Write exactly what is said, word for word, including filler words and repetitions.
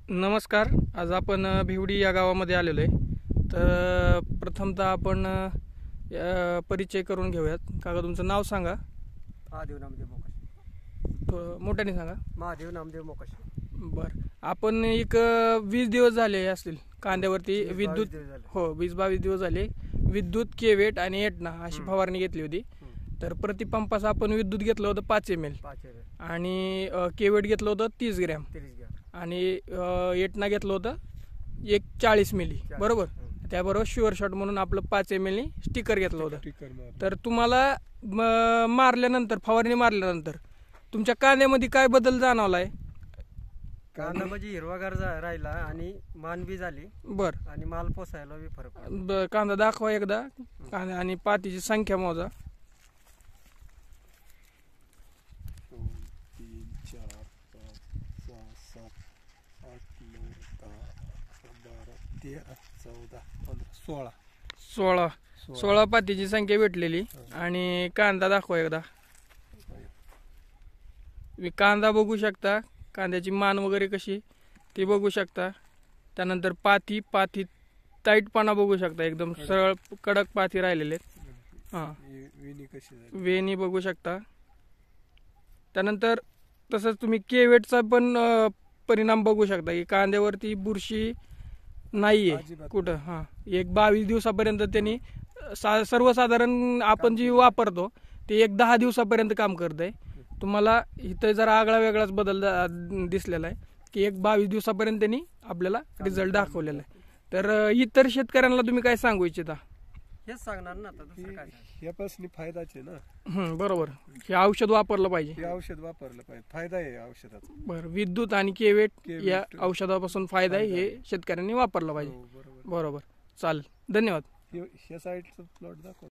नमस्कार. आज आपण अ, भिवडी या गावामध्ये आलेलो आहे. तर प्रथमतः आपण अ, या परिचय करून घेऊयात. काका तुमचं नाव सांगा. महादेव नामदेव मोकाशी. थोडं मोठ्याने सांगा. महादेव नामदेव मोकाशी. बरं, आपण एक अ, वीस दिवस झाले असतील कांद्यावरती वीस विद्युत बावीस दिवस झाले. हो वीस बावीस दिवस झाले विद्युत केवेट आणि एटना अशी हम्म. फवारणी घेतली होती. तर प्रतिपंपाचं आपण विद्युत घेतलं होतं पाच एम एल पाच आहे. आणि अ, केवेट घेतलं होतं तीस ग्रॅम तीस घ्या. आणि अ, एटना घेतलं होतं एक चाळीस मिली चाळीस. बरोबर. हम्म. त्याबरोबर शुअर शॉट म्हणून आपलं पाच एम एलनी स्टिकर घेतलं होतं. स्टिकर मार. तर तुम्हाला म- मारल्यानंतर फवारणी मारल्यानंतर तुमच्या कांद्यामध्ये काय बदल जाणवलाय? कांदा म्हणजे हिरवागार जा- राहिला आणि मान बी झाली बर आणि माल पोसायला बी फरक पडला. ब- कांदा दाखवा एकदा. कांदा आणि पातीची संख्या मोजा. दोन तीन चार पाच सहा सात आठ नऊ दहा अकरा बारा तेरा चौदा पंधरा सोळा सोळा सोळा पातीची संख्या भेटलेली. आणि कांदा दाखवा एकदा. तुम्ही कांदा बघू शकता, कांद्याची मान वगैरे कशी ती बघू शकता. त्यानंतर पाती पाती टाईटपणा बघू शकता, एकदम सरळ कडक पाती राहिलेले आहेत. हां, विनी कशी झाली. वेणी बघू शकता. त्यानंतर तसंच तुम्ही केवेटचा पण अ, परिणाम बघू शकता की कांद्यावरती बुरशी नाहीये अजिबात कुठं. हां, एक बावीस दिवसापर्यंत त्यांनी सा सर्वसाधारण आपण जी वापरतो ते एक दहा दिवसापर्यंत काम करतंय. तुम्हाला इथं जरा आगळा वेगळाच बदल दा- दिसलेला आहे की एक बावीस दिवसापर्यंत त्यांनी आपल्याला रिझल्ट दाखवलेला आहे. तर अ, इतर शेतकऱ्यांना तुम्ही काय सांगू इच्छिता? हेच सांगणार ना आता, दुसरं काय सांगणार. यापासून फायदाच आहे ना. हं, बरोबर. हे औषध वापरलं पाहिजे. हे औषध वापरलं पाहिजे, फायदा आहे या औषधाचा. बरं, विद्युत आणि केवेट केवेट. या औषधापासून फायदा आहे, हे शेतकऱ्यांनी वापरलं पाहिजे. हो, बरोबर. बरोबर. चालेल, धन्यवाद. हे- ह्या साईडचं प्लॉट दाखव.